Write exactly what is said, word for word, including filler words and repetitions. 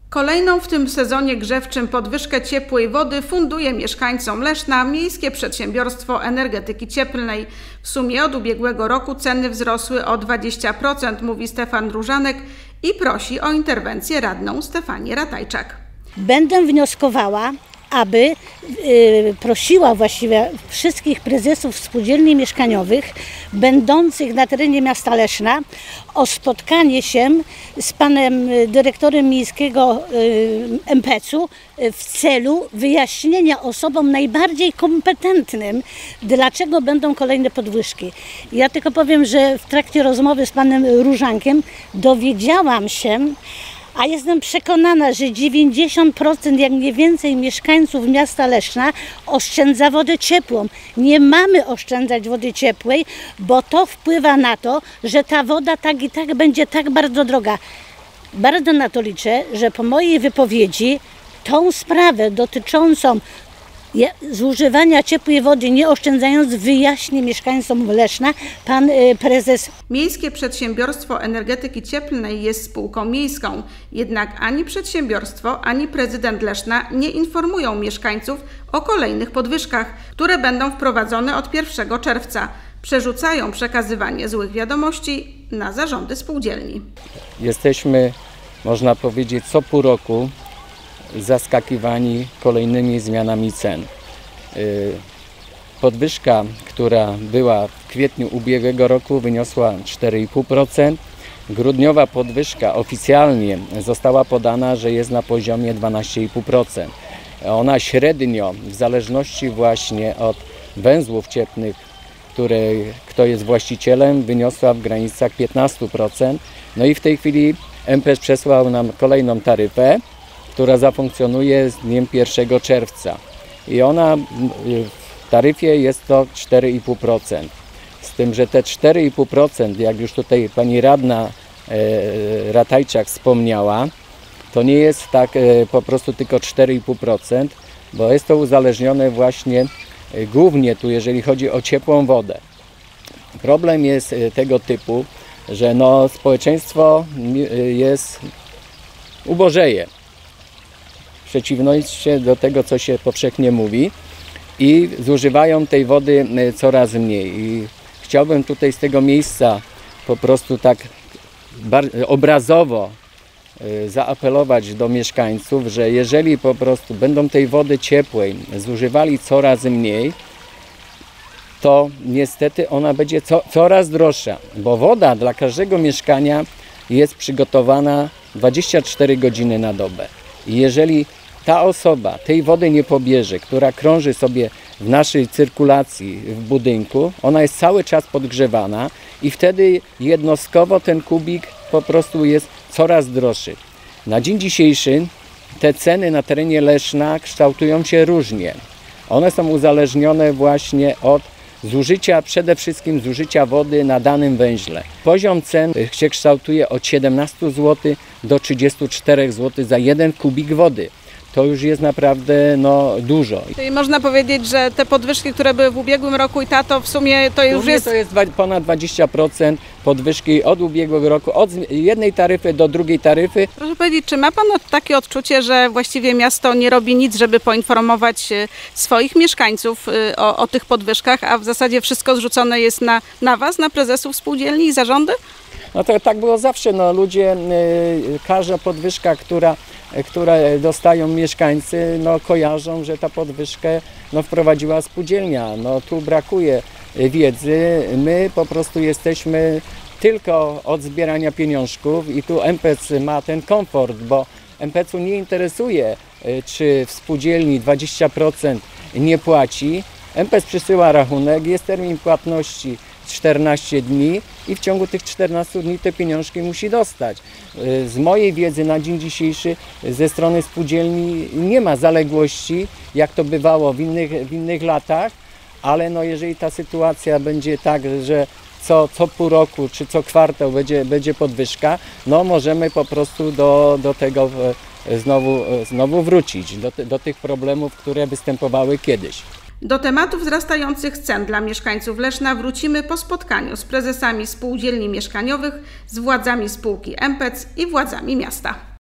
Kolejną w tym sezonie grzewczym podwyżkę ciepłej wody funduje mieszkańcom Leszna Miejskie Przedsiębiorstwo Energetyki Cieplnej. W sumie od ubiegłego roku ceny wzrosły o dwadzieścia procent, mówi Stefan Różanek i prosi o interwencję radną Stefanię Ratajczak. Będę wnioskowała, aby y, prosiła właściwie wszystkich prezesów spółdzielni mieszkaniowych będących na terenie miasta Leszna o spotkanie się z panem dyrektorem miejskiego y, em pe ce u w celu wyjaśnienia osobom najbardziej kompetentnym, dlaczego będą kolejne podwyżki. Ja tylko powiem, że w trakcie rozmowy z panem Różankiem dowiedziałam się, a jestem przekonana, że dziewięćdziesiąt procent jak nie więcej mieszkańców miasta Leszna oszczędza wodę ciepłą. Nie mamy oszczędzać wody ciepłej, bo to wpływa na to, że ta woda tak i tak będzie tak bardzo droga. Bardzo na to liczę, że po mojej wypowiedzi tą sprawę dotyczącą zużywania ciepłej wody, nie oszczędzając, wyjaśni mieszkańcom Leszna pan prezes. Miejskie Przedsiębiorstwo Energetyki Cieplnej jest spółką miejską, jednak ani przedsiębiorstwo, ani prezydent Leszna nie informują mieszkańców o kolejnych podwyżkach, które będą wprowadzone od pierwszego czerwca. Przerzucają przekazywanie złych wiadomości na zarządy spółdzielni. Jesteśmy, można powiedzieć, co pół roku zaskakiwani kolejnymi zmianami cen. Podwyżka, która była w kwietniu ubiegłego roku, wyniosła cztery i pół procent. Grudniowa podwyżka oficjalnie została podana, że jest na poziomie dwanaście i pół procent. Ona średnio, w zależności właśnie od węzłów cieplnych, której kto jest właścicielem, wyniosła w granicach piętnaście procent. No i w tej chwili em pe ce przesłał nam kolejną taryfę, która zafunkcjonuje z dniem pierwszego czerwca i ona w taryfie jest to cztery i pół procent. Z tym, że te cztery i pół procent, jak już tutaj pani radna e, Ratajczak wspomniała, to nie jest tak e, po prostu tylko cztery i pół procent, bo jest to uzależnione właśnie e, głównie tu, jeżeli chodzi o ciepłą wodę. Problem jest e, tego typu, że no, społeczeństwo e, jest ubożeje. W przeciwieństwie do tego, co się powszechnie mówi, i zużywają tej wody coraz mniej. I chciałbym tutaj z tego miejsca po prostu tak obrazowo zaapelować do mieszkańców, że jeżeli po prostu będą tej wody ciepłej zużywali coraz mniej, to niestety ona będzie co, coraz droższa, bo woda dla każdego mieszkania jest przygotowana dwadzieścia cztery godziny na dobę. I jeżeli ta osoba tej wody nie pobierze, która krąży sobie w naszej cyrkulacji w budynku, ona jest cały czas podgrzewana i wtedy jednostkowo ten kubik po prostu jest coraz droższy. Na dzień dzisiejszy te ceny na terenie Leszna kształtują się różnie. One są uzależnione właśnie od zużycia, przede wszystkim zużycia wody na danym węźle. Poziom cen się kształtuje od siedemnastu złotych do trzydziestu czterech złotych za jeden kubik wody. To już jest naprawdę no, dużo. Czyli można powiedzieć, że te podwyżki, które były w ubiegłym roku i ta, to w sumie to już jest... To jest ponad dwadzieścia procent podwyżki od ubiegłego roku, od jednej taryfy do drugiej taryfy. Proszę powiedzieć, czy ma Pan takie odczucie, że właściwie miasto nie robi nic, żeby poinformować swoich mieszkańców o, o tych podwyżkach, a w zasadzie wszystko zrzucone jest na, na Was, na prezesów spółdzielni i zarządy? No to tak było zawsze. No, ludzie, y, każda podwyżka, która które dostają mieszkańcy, no, kojarzą, że ta podwyżkę no, wprowadziła spółdzielnia. No, tu brakuje wiedzy, my po prostu jesteśmy tylko od zbierania pieniążków i tu em pe ce ma ten komfort, bo em pe ce nie interesuje, czy w spółdzielni dwadzieścia procent nie płaci. em pe ce przysyła rachunek, jest termin płatności czternaście dni i w ciągu tych czternastu dni te pieniążki musi dostać. Z mojej wiedzy na dzień dzisiejszy ze strony spółdzielni nie ma zaległości, jak to bywało w innych, w innych latach, ale no jeżeli ta sytuacja będzie tak, że co, co pół roku czy co kwartał będzie, będzie podwyżka, no możemy po prostu do, do tego znowu, znowu wrócić, do, do tych problemów, które występowały kiedyś. Do tematów wzrastających cen dla mieszkańców Leszna wrócimy po spotkaniu z prezesami spółdzielni mieszkaniowych, z władzami spółki em pe ce i władzami miasta.